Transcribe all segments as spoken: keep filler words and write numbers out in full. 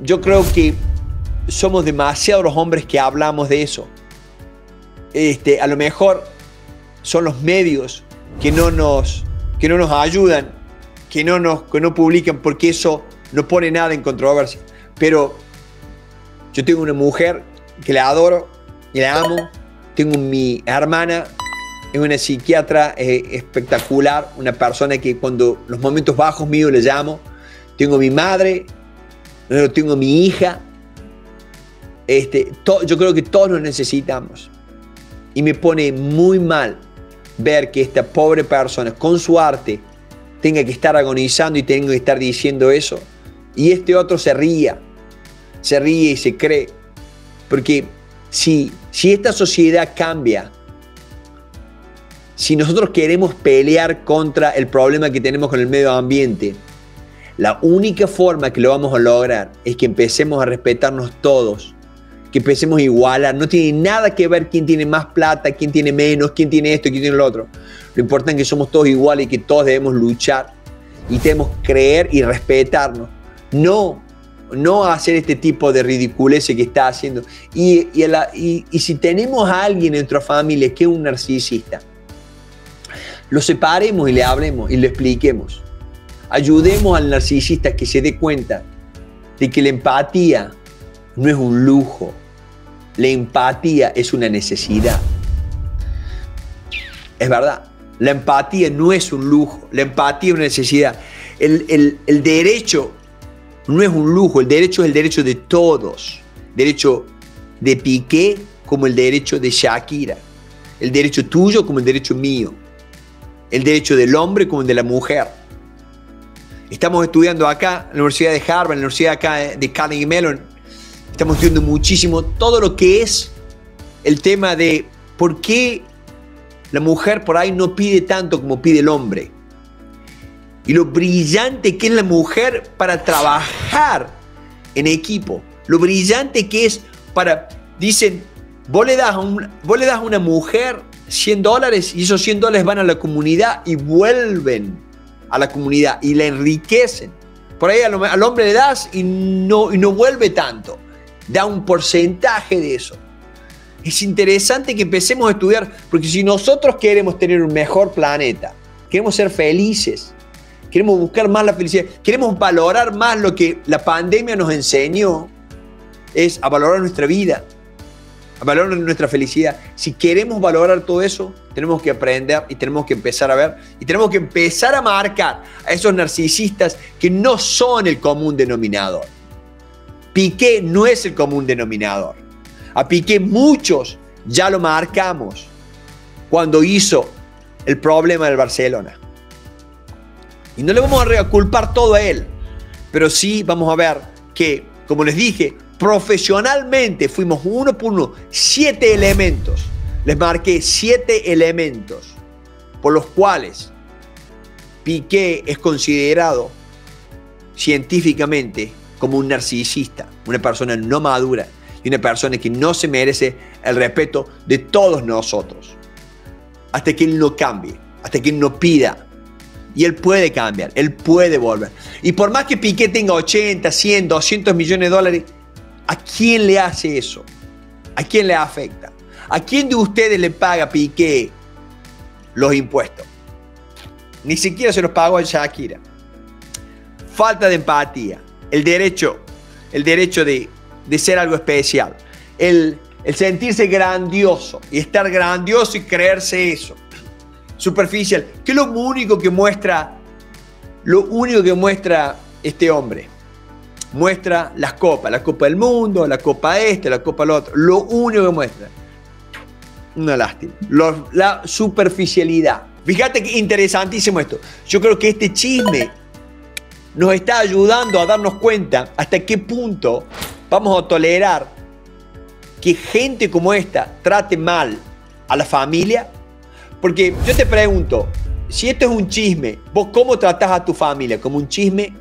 yo creo que somos demasiados los hombres que hablamos de eso. Este, a lo mejor son los medios que no nos, que no nos ayudan, que no, nos, que no publican, porque eso no pone nada en controversia. Pero yo tengo una mujer que la adoro y la amo. Tengo mi hermana, es una psiquiatra eh, espectacular, una persona que cuando los momentos bajos míos le llamo. Tengo mi madre, tengo mi hija. Este, to, yo creo que todos nos necesitamos. Y me pone muy mal ver que esta pobre persona con su arte tenga que estar agonizando y tenga que estar diciendo eso. Y este otro se ría, se ríe y se cree. Porque si, si esta sociedad cambia, si nosotros queremos pelear contra el problema que tenemos con el medio ambiente, la única forma que lo vamos a lograr es que empecemos a respetarnos todos, que empecemos a igualar. No tiene nada que ver quién tiene más plata, quién tiene menos, quién tiene esto, quién tiene lo otro. Lo importante es que somos todos iguales y que todos debemos luchar y debemos creer y respetarnos. No, no hacer este tipo de ridiculeces que está haciendo. Y, y, la, y, y si tenemos a alguien en nuestra familia que es un narcisista, lo separemos y le hablemos y le expliquemos. Ayudemos al narcisista que se dé cuenta de que la empatía no es un lujo. La empatía es una necesidad. Es verdad. La empatía no es un lujo. La empatía es una necesidad. El, el, el derecho no es un lujo. El derecho es el derecho de todos. Derecho de Piqué como el derecho de Shakira. El derecho tuyo como el derecho mío. El derecho del hombre como el de la mujer. Estamos estudiando acá en la Universidad de Harvard, en la Universidad acá de Carnegie Mellon. Estamos estudiando muchísimo todo lo que es el tema de por qué la mujer por ahí no pide tanto como pide el hombre. Y lo brillante que es la mujer para trabajar en equipo. Lo brillante que es para... Dicen, vos le das a, un, vos le das a una mujer cien dólares y esos cien dólares van a la comunidad y vuelven a la comunidad y la enriquecen. Por ahí al, al hombre le das y no, y no vuelve tanto. Da un porcentaje de eso. Es interesante que empecemos a estudiar, porque si nosotros queremos tener un mejor planeta, queremos ser felices, queremos buscar más la felicidad, queremos valorar más lo que la pandemia nos enseñó, es a valorar nuestra vida, a valorar nuestra felicidad. Si queremos valorar todo eso, tenemos que aprender y tenemos que empezar a ver y tenemos que empezar a marcar a esos narcisistas que no son el común denominador. Piqué no es el común denominador. A Piqué muchos ya lo marcamos cuando hizo el problema del Barcelona. Y no le vamos a reculpar todo a él, pero sí vamos a ver que, como les dije, profesionalmente fuimos uno por uno, siete elementos. Les marqué siete elementos por los cuales Piqué es considerado científicamente como un narcisista, una persona no madura y una persona que no se merece el respeto de todos nosotros. Hasta que él no cambie, hasta que él no pida. Y él puede cambiar, él puede volver. Y por más que Piqué tenga ochenta, cien, doscientos millones de dólares, ¿a quién le hace eso? ¿A quién le afecta? ¿A quién de ustedes le paga Piqué los impuestos? Ni siquiera se los pagó a Shakira. Falta de empatía. El derecho, el derecho de, de ser algo especial. El, el sentirse grandioso y estar grandioso y creerse eso. Superficial. ¿Qué es lo único que muestra, lo único que muestra este hombre? Muestra las copas, la Copa del Mundo, la Copa este, la Copa lo otro. Lo único que muestra. Una lástima. Lo, la superficialidad. Fíjate que interesantísimo esto. Yo creo que este chisme nos está ayudando a darnos cuenta hasta qué punto vamos a tolerar que gente como esta trate mal a la familia. Porque yo te pregunto, si esto es un chisme, ¿vos cómo tratás a tu familia? ¿Como un chisme?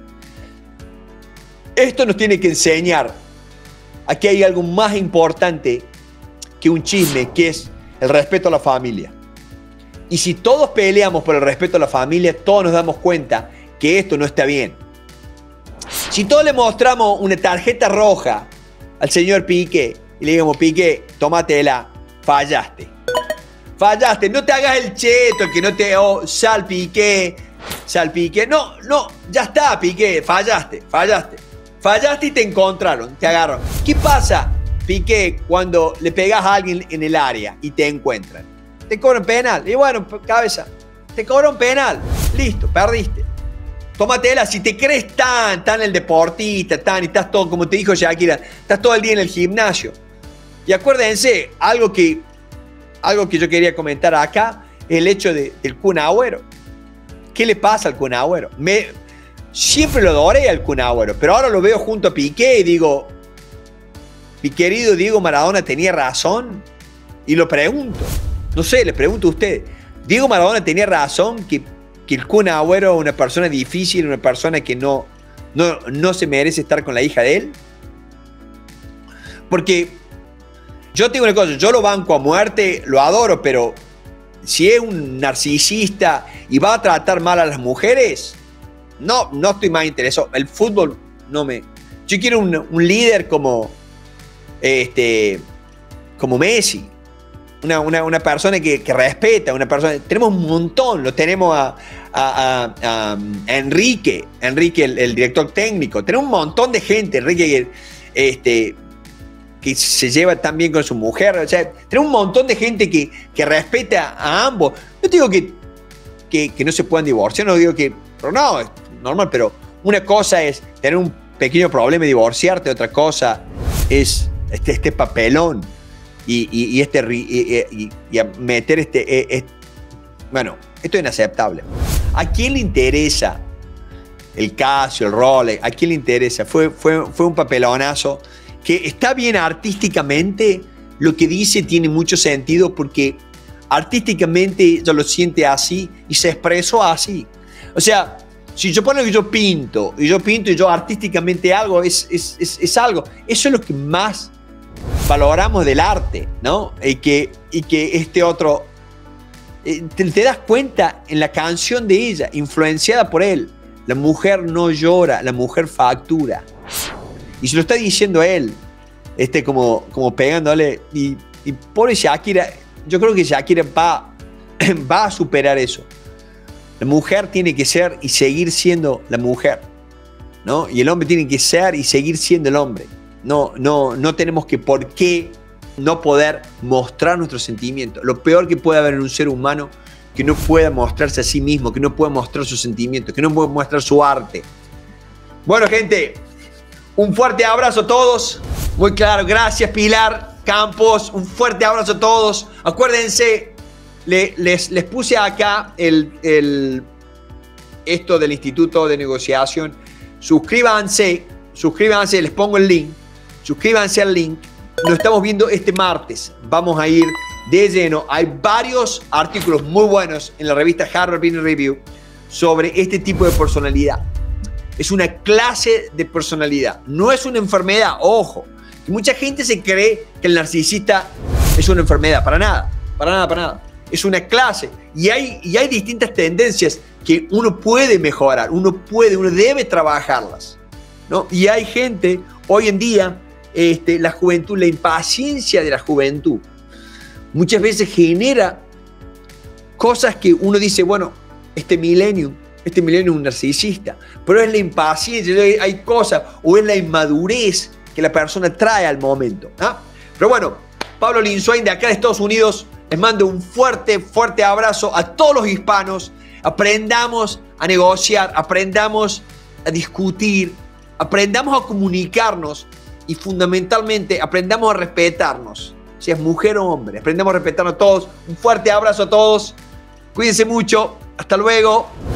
Esto nos tiene que enseñar a que hay algo más importante que un chisme, que es el respeto a la familia. Y si todos peleamos por el respeto a la familia, todos nos damos cuenta que esto no está bien. Si todos le mostramos una tarjeta roja al señor Piqué y le digamos, Piqué, tómatela, fallaste. Fallaste, no te hagas el cheto, el que no te... Oh, sal Piqué, sal Piqué. No, no, ya está Piqué, fallaste, fallaste. Fallaste y te encontraron, te agarraron. ¿Qué pasa, Piqué, cuando le pegas a alguien en el área y te encuentran? Te cobran penal. Y bueno, cabeza, te cobran penal. Listo, perdiste. Tómatela, si te crees tan, tan el deportista, tan, y estás todo, como te dijo Shakira, estás todo el día en el gimnasio. Y acuérdense, algo que, algo que yo quería comentar acá, el hecho de, del Kun Agüero. ¿Qué le pasa al Kun Agüero? Me, siempre lo adoré al Kun Agüero, pero ahora lo veo junto a Piqué y digo, mi querido Diego Maradona tenía razón. Y lo pregunto, no sé, les pregunto a ustedes, ¿Diego Maradona tenía razón que, que el Kun Agüero es una persona difícil, una persona que no, no, no se merece estar con la hija de él? Porque yo tengo una cosa, yo lo banco a muerte, lo adoro, pero si es un narcisista y va a tratar mal a las mujeres, no, no estoy más interesado. El fútbol no me... Yo quiero un, un líder como, este, como Messi. Una, una, una persona que, que respeta, una persona... Tenemos un montón, lo tenemos a, a, a, a Enrique, Enrique el, el director técnico. Tenemos un montón de gente, Enrique, este, que se lleva tan bien con su mujer. O sea, tenemos un montón de gente que, que respeta a ambos. No digo que, que, que no se puedan divorciar, no digo que... Pero no, es normal, pero una cosa es tener un pequeño problema y divorciarte, otra cosa es este, este papelón. Y, y, y, este, y, y, y a meter este, este... Bueno, esto es inaceptable. ¿A quién le interesa el Casio, el Rolex? ¿A quién le interesa? Fue, fue, fue un papelonazo que está bien artísticamente. Lo que dice tiene mucho sentido porque artísticamente ella lo siente así y se expresó así. O sea, si yo pongo que yo pinto y yo pinto y yo artísticamente algo, es, es, es, es algo. Eso es lo que más valoramos del arte, ¿no? Y que, y que este otro... Eh, te, te das cuenta en la canción de ella, influenciada por él. La mujer no llora, la mujer factura. Y se lo está diciendo él, este, como, como pegándole. Y, y pobre Shakira, yo creo que Shakira va, va a superar eso. La mujer tiene que ser y seguir siendo la mujer, ¿no? Y el hombre tiene que ser y seguir siendo el hombre. No, no, no tenemos que por qué no poder mostrar nuestros sentimientos. Lo peor que puede haber en un ser humano que no pueda mostrarse a sí mismo, que no pueda mostrar sus sentimientos, que no pueda mostrar su arte. Bueno, gente, un fuerte abrazo a todos. Muy claro, gracias Pilar Campos. Un fuerte abrazo a todos. Acuérdense, le, les, les puse acá el, el, esto del Instituto de Negociación. Suscríbanse, suscríbanse, les pongo el link. Suscríbanse al link. Nos estamos viendo este martes. Vamos a ir de lleno. Hay varios artículos muy buenos en la revista Harvard Business Review sobre este tipo de personalidad. Es una clase de personalidad. No es una enfermedad. Ojo. Mucha gente se cree que el narcisista es una enfermedad. Para nada. Para nada, para nada. Es una clase. Y hay, y hay distintas tendencias que uno puede mejorar. Uno puede, uno debe trabajarlas, ¿no? Y hay gente hoy en día... Este, la juventud, la impaciencia de la juventud muchas veces genera cosas que uno dice, bueno, este milenio, este milenio es un narcisista, pero es la impaciencia, hay cosas, o es la inmadurez que la persona trae al momento, ¿ah? Pero bueno, Pablo Linsuain de acá de Estados Unidos, les mando un fuerte, fuerte abrazo a todos los hispanos. Aprendamos a negociar, aprendamos a discutir, aprendamos a comunicarnos. Y fundamentalmente aprendamos a respetarnos, si es mujer o hombre. Aprendamos a respetarnos todos. Un fuerte abrazo a todos. Cuídense mucho. Hasta luego.